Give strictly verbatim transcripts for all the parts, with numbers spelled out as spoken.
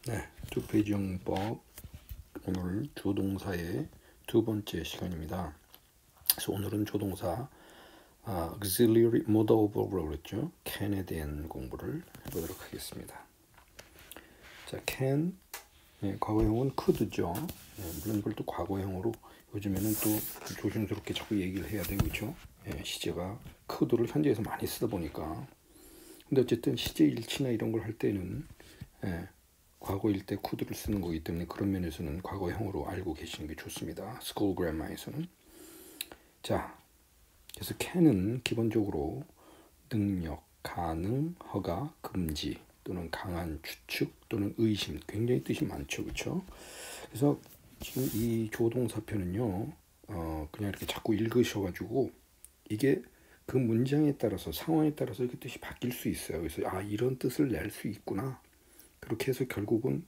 네, 두 페이지 용법 오늘 조동사의 두 번째 시간입니다. 그래서 오늘은 조동사 아, auxiliary modal verb라고 그랬죠. can에 대한 공부를 해보도록 하겠습니다. 자, can 네, 과거형은 could죠. 네, 물론 이걸 또 과거형으로 요즘에는 또 조심스럽게 자꾸 얘기를 해야 되고 그렇죠. 네, 시제가 could를 현재에서 많이 쓰다 보니까 근데 어쨌든 시제 일치나 이런 걸 할 때는 네, 과거일 때 could를 쓰는 거기 때문에 그런 면에서는 과거형으로 알고 계시는 게 좋습니다. 스쿨 그래머에서는. 자, 그래서 can은 기본적으로 능력, 가능, 허가, 금지 또는 강한 추측 또는 의심 굉장히 뜻이 많죠, 그렇죠? 그래서 지금 이 조동사표는요, 어, 그냥 이렇게 자꾸 읽으셔가지고 이게 그 문장에 따라서 상황에 따라서 그 뜻이 바뀔 수 있어요. 그래서 아 이런 뜻을 낼 수 있구나. 그렇게 해서 결국은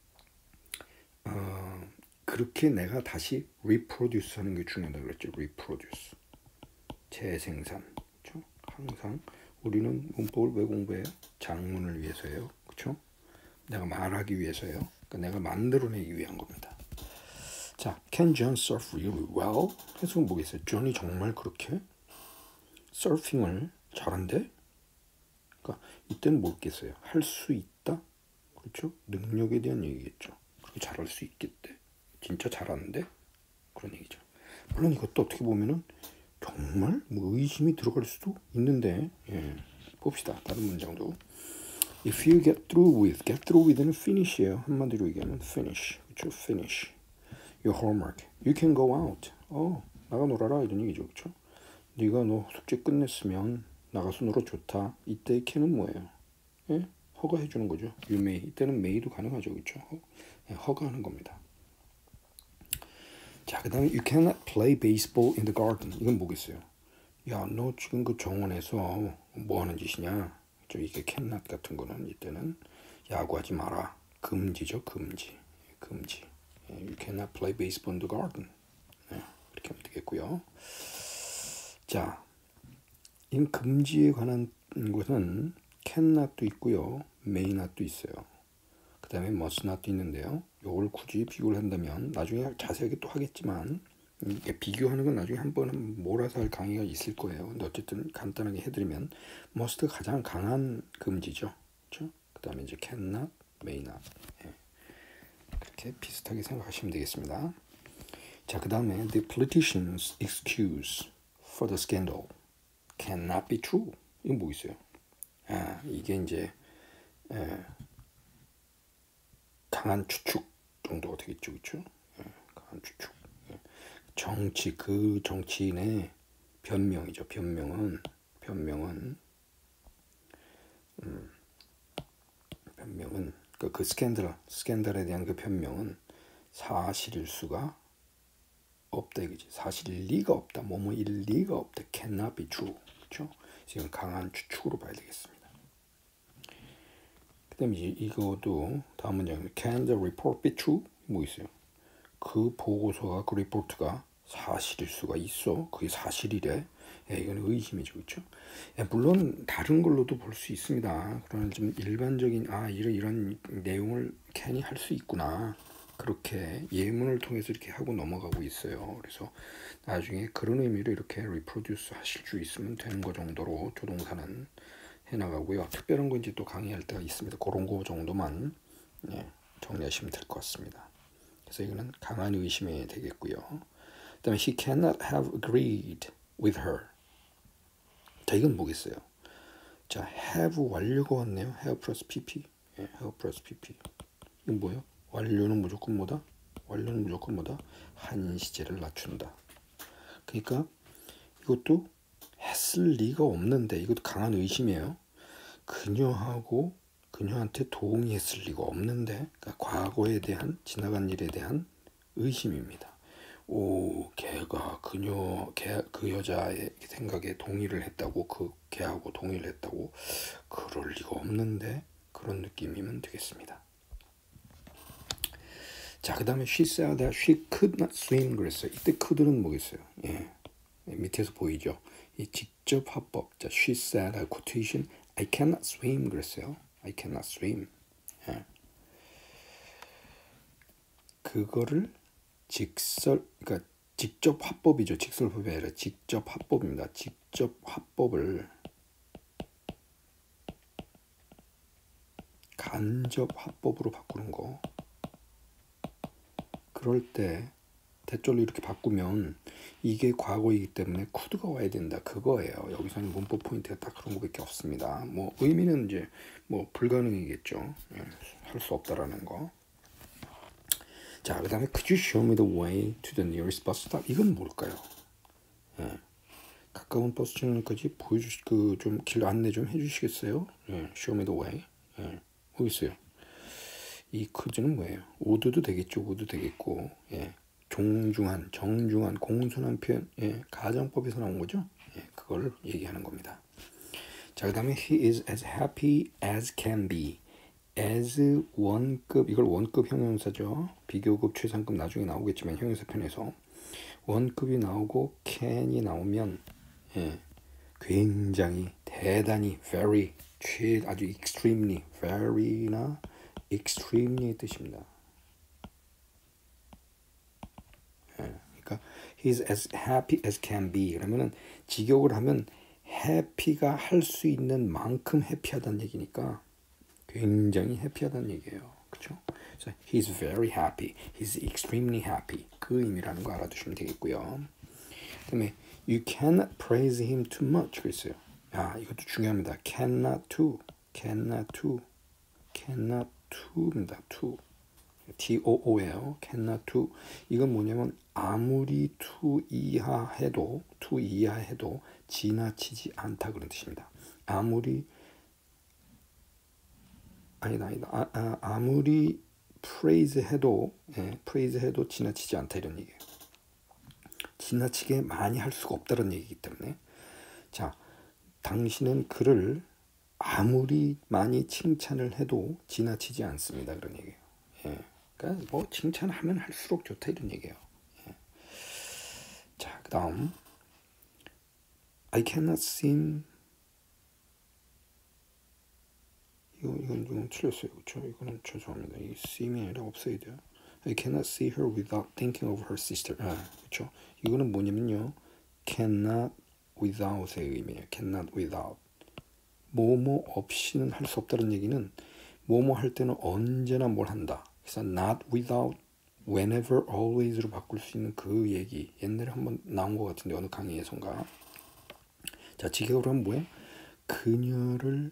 어, 그렇게 내가 다시 reproduce 하는 게 중요하다고 그랬죠. reproduce. 재생산. 그렇죠? 항상 우리는 문법을 왜 공부해요? 장문을 위해서예요. 그렇죠? 내가 말하기 위해서예요. 그러니까 내가 만들어내기 위한 겁니다. 자, can John surf really well? 해석은 뭐겠어요? 존이 정말 그렇게 서핑을 잘한대? 그러니까 이때는 뭐겠어요? 할 수 있다? 그렇죠? 능력에 대한 얘기겠죠. 그렇게 잘할 수 있겠대. 진짜 잘하는데? 그런 얘기죠. 물론 이것도 어떻게 보면은 정말 뭐 의심이 들어갈 수도 있는데 예. 봅시다. 다른 문장도 If you get through with, get through with는 finish예요. 한마디로 얘기하면 finish, 그렇죠? finish your homework, you can go out. 어, 나가 놀아라 이런 얘기죠, 그렇죠? 네가 너 숙제 끝냈으면 나가서 놀아 좋다. 이때의 can은 뭐예요? 예? 허가해 주는 거죠. You may. 이때는 may도 가능하죠, 그렇죠? 예, 허가하는 겁니다. 자, 그 다음에 you cannot play baseball in the garden. 이건 뭐겠어요? 야, 너 지금 그 정원에서 뭐 하는 짓이냐? 저 이게 cannot 같은 거는 이때는 야구하지 마라. 금지죠, 금지. 금지. You cannot play baseball in the garden. 네, 이렇게 하면 되겠고요. 자, 이 금지에 관한 것은 cannot도 있고요, may not도 있어요. 그 다음에 must not도 있는데요. 이걸 굳이 비교를 한다면 나중에 자세하게 또 하겠지만 이게 비교하는 건 나중에 한 번은 몰아서 할 강의가 있을 거예요. 근데 어쨌든 간단하게 해드리면 must가 가장 강한 금지죠. 그렇죠? 그 다음에 이제 cannot, may not. 예. 그렇게 비슷하게 생각하시면 되겠습니다. 자, 그 다음에 the politician's excuse for the scandal cannot be true. 이건 뭐 있어요? 아, 이게 이제 예, 강한 추측 정도가 되겠죠, 그렇죠? 예, 강한 추측. 예. 정치 그 정치인의 변명이죠. 변명은 변명은 음, 변명은 그, 그 스캔들 스캔들에 대한 그 변명은 사실일 수가 없다 이거지. 사실일 리가 없다. 뭐뭐일 리가 없다. cannot be true. 그렇죠? 지금 강한 추측으로 봐야 되겠습니다. 그다음에 이제 이것도 다음 문장은 can the report be true? 뭐 있어요? 그 보고서가 그 리포트가 사실일 수가 있어. 그게 사실이래. 예, 이건 의심이죠, 그렇죠? 예, 물론 다른 걸로도 볼 수 있습니다. 그러나 좀 일반적인 아 이런 이런 내용을 can이 할 수 있구나. 그렇게 예문을 통해서 이렇게 하고 넘어가고 있어요. 그래서 나중에 그런 의미로 이렇게 reproduce 하실 수 있으면 되는 거 정도로 조동사는 해나가고요. 특별한 건 이제 또 강의할 때가 있습니다. 그런 거 정도만 예, 정리하시면 될 것 같습니다. 그래서 이거는 강한 의심이 되겠고요. 그 다음에 he cannot have agreed with her. 자, 이건 뭐겠어요? 자, have 완료가 왔네요. have 플러스 pp. 예, have 플러스 pp. 이건 뭐예요? 완료는 무조건 뭐다? 완료는 무조건 뭐다? 한 시제를 낮춘다. 그러니까 이것도 했을 리가 없는데 이것도 강한 의심이에요. 그녀하고 그녀한테 동의했을 리가 없는데 그러니까 과거에 대한 지나간 일에 대한 의심입니다. 오, 걔가 그녀 걔, 그 여자의 생각에 동의를 했다고 그 걔하고 동의를 했다고 그럴 리가 없는데 그런 느낌이면 되겠습니다. 자, 그 다음에 she said that she could not swim 그랬어요. 이때 could는 뭐겠어요? 예, 밑에서 보이죠? 이 직접 화법. 자, she said, quotation, I cannot swim 그랬어요. I cannot swim. 예. 그거를 직설, 그러니까 직접 화법이죠. 직설법이 아니라 직접 화법입니다. 직접 화법을 간접 화법으로 바꾸는 거. 그럴 때 대절로 이렇게 바꾸면 이게 과거이기 때문에 could가 와야 된다. 그거예요. 여기서는 문법 포인트가 딱 그런 거밖에 없습니다. 뭐 의미는 이제 뭐 불가능이겠죠. 예, 할 수 없다라는 거. 자, 그 다음에 could you show me the way to the nearest bus stop? 이건 뭘까요? 예, 가까운 버스 정류장까지 보여주 그좀 길 안내 좀 해주시겠어요? 예, show me the way. 예, 어디 있어요? 이 could는 뭐예요? would도 되겠죠. would 되겠고, 예, 종중한, 정중한, 공손한 표현, 예, 가정법에서 나온 거죠. 예, 그걸 얘기하는 겁니다. 자, 그 다음에 he is as happy as can be. as 원급, 이걸 원급 형용사죠. 비교급, 최상급 나중에 나오겠지만 형용사 편에서 원급이 나오고 can이 나오면 예, 굉장히, 대단히, very, 최, 아주 extremely, very나 extremely의 뜻입니다. 예, 그러니까 he's as happy as can be. 그러면은 직역을 하면 happy가 할 수 있는 만큼 해피하다는 얘기니까 굉장히 해피하다는 얘기예요. 그렇죠? 그래서 he's very happy, he's extremely happy. 그 의미라는 거 알아두시면 되겠고요. 그다음에 you cannot praise him too much. 그랬어요. 아, 이것도 중요합니다. cannot to, cannot to, cannot to입니다. to, T-O-O예요. cannot to. 이건 뭐냐면 아무리 to 이하해도, to 이하해도 지나치지 않다 그런 뜻입니다. 아무리 아니다 아니다 아, 아, 아무리 praise 해도 예, praise 해도 지나치지 않다 이런 얘기예요. 지나치게 많이 할 수가 없다는 얘기이기 때문에 자, 당신은 그를 아무리 많이 칭찬을 해도 지나치지 않습니다 그런 얘기예요. 예, 그러니까 뭐 칭찬하면 할수록 좋다 이런 얘기예요. 예. 자, 그 다음 I cannot seem 이거, 이건, 이건 틀렸어요. 그렇죠? 이거는 죄송합니다. 이 seem이 아니라 없어야 돼요. I cannot see her without thinking of her sister. 아, 그렇죠? 이거는 뭐냐면요. cannot without의 의미예요. cannot without. 뭐뭐 없이는 할 수 없다는 얘기는 뭐뭐 할 때는 언제나 뭘 한다. 그래서 not without, whenever, always로 바꿀 수 있는 그 얘기. 옛날에 한번 나온 것 같은데 어느 강의에선가. 자, 직역으로 하면 뭐예요? 그녀를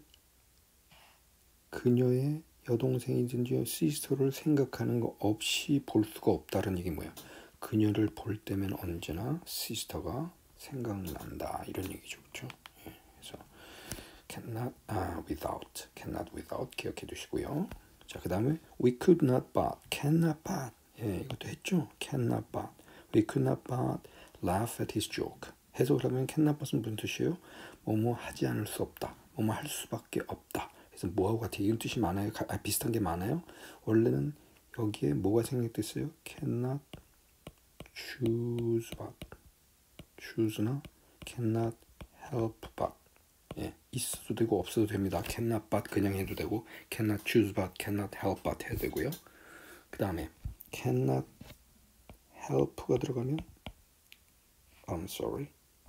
그녀의 여동생이든지 시스터를 생각하는 거 없이 볼 수가 없다는 얘기 뭐야? 그녀를 볼 때면 언제나 시스터가 생각난다 이런 얘기죠, 그렇죠? 예, 그래서 cannot 아, without, cannot without 기억해 두시고요. 자, 그 다음에 we could not but, cannot but, 예, 이것도 했죠? cannot but, we could not but laugh at his joke. 해석을 하면 cannot but은 무슨 뜻이에요? 뭐뭐 하지 않을 수 없다, 뭐뭐 할 수밖에 없다. 그래서 뭐하고 같아? 이런 뜻이 많아요. 아, 비슷한 게 많아요. 원래는 여기에 뭐가 생략됐어요? cannot choose but, choose나 cannot help but. 예, 있어도 되고 없어도 됩니다. cannot but 그냥 해도 되고 cannot choose but, cannot help but 해도 되고요. 그 다음에 cannot help가 들어가면 I'm sorry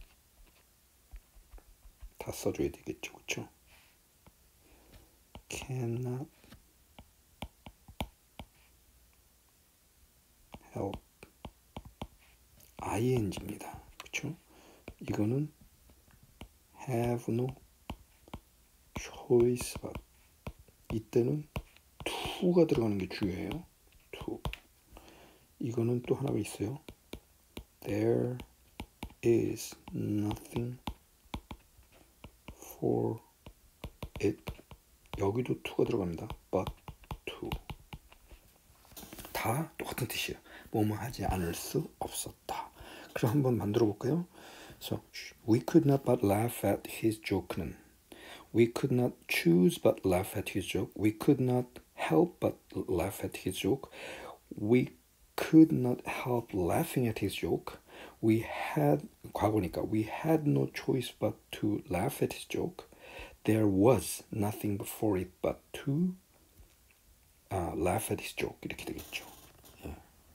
다 써줘야 되겠죠, 그렇죠? cannot help ing입니다. 그렇죠? 이거는 have no choice but. 이때는 to가 들어가는 게 중요해요. to. 이거는 또 하나가 있어요. There is nothing for it. 여기도 to가 들어갑니다. but to. 다 똑같은 뜻이에요. 뭐뭐 하지 않을 수 없었다. 그럼 한번 만들어 볼까요? So, we could not but laugh at his joke는 we could not choose but laugh at his joke. We could not help but laugh at his joke. We could not help laughing at his joke. We had 과거니까 we had no choice but to laugh at his joke. There was nothing for it but to uh, laugh at his joke. 이렇게 되겠죠. 예.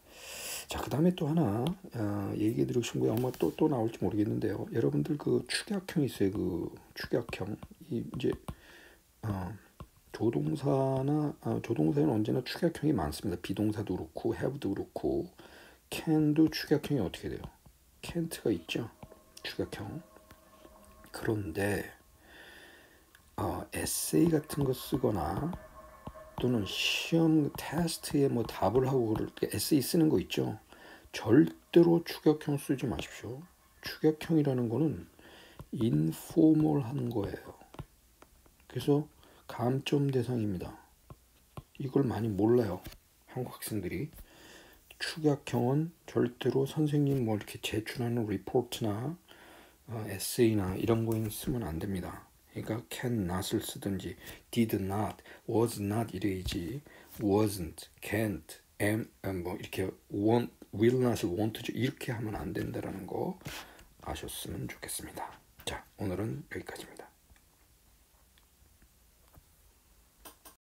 자, 그 다음에 또 하나 어, 얘기해 드리고 싶은 거 아마 또, 또 나올지 모르겠는데요. 여러분들 그 축약형 있어요. 그 축약형. 이 이제 어, 조동사나 어, 조동사는 언제나 축약형이 많습니다. 비동사도 그렇고 have도 그렇고 can도 축약형이 어떻게 돼요? can't가 있죠. 축약형. 그런데 어, 에세이 같은 거 쓰거나 또는 시험 테스트에 뭐 답을 하고 그럴 때 에세이 쓰는 거 있죠. 절대로 축약형 쓰지 마십시오. 축약형이라는 거는 인포멀한 거예요. 그래서 감점 대상입니다. 이걸 많이 몰라요. 한국 학생들이. 축약형은 절대로 선생님 뭐 이렇게 제출하는 리포트나 어, 에세이나 이런 거에 쓰면 안 됩니다. 그러니까 can not을 쓰든지 did not, was not 이래야지 wasn't, can't, am, 뭐 이렇게 want, will not을 won't 이렇게 하면 안 된다라는 거 아셨으면 좋겠습니다. 자, 오늘은 여기까지입니다.